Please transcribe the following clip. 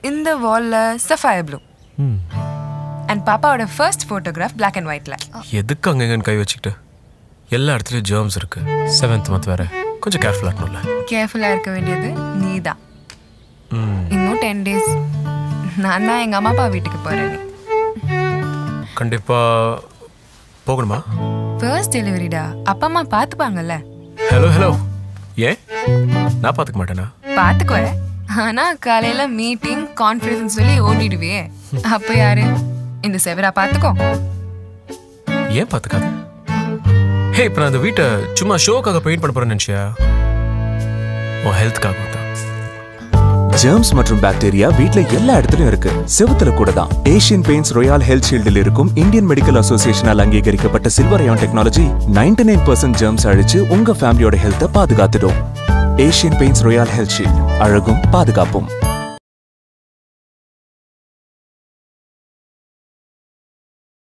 இந்த வால்ல sapphire blue. And பாப்பாவோட ஃபர்ஸ்ட் ஃபோட்டோகிராஃப் black and whiteல. எதுக்கு அங்கங்கன்னு கை வச்சுக்கிட்டு? எல்லா இடத்துலயும் ஜெர்ம்ஸ் இருக்கு. 7th month வேற. கொஞ்சம் கேர்ஃபுல்லா இருக்கணும்ல. கேர்ஃபுல்லா இருக்க வேண்டியது நீதான். இன்னும் 10 days நான் தான் எங்க அம்மா அப்பா வீட்டுக்கு போறேன். கண்டிப்பா போகணுமா? ஃபர்ஸ்ட் டெலிவரிடா. அப்பா அம்மா பாத்துப்பாங்கல்ல. ஹலோ ஏன் நான் பாத்துக்க மாட்டேனா? பாத்துக்குவேன். ஆனா காலையில மீட்டிங் கான்ஃபரன்ஸ் சொல்லி ஓடிடுவே. அப்ப யாரு இந்த செவரா பாத்துக்கோ? ஏன் பாத்துக்காத? ஹே, இப்ப நான் அந்த வீட்டை சும்மா ஷோக்காக பெயிண்ட் பண்ண போறேன்னு நினைச்சியா? உன் ஹெல்த்துக்காக தான். ஜெர்ம்ஸ் மற்றும் பாக்டீரியா வீட்ல எல்லா இடத்துலயும் இருக்கு. செவுத்துல கூட தான். ஏசியன் பெயிண்ட்ஸ் ராயல் ஹெல்த் ஷீல்டில் இருக்கும் இந்தியன் மெடிக்கல் அசோசியேஷனால் அங்கீகரிக்கப்பட்ட சில்வர் அயான் டெக்னாலஜி 99% ஜெர்ம்ஸ் அழிச்சு உங்க ஃபேமிலியோட ஹெல்த்தை பாதுகாத்துடும். Asian paints royal health shield, அழகும் பாதுகாப்பும்.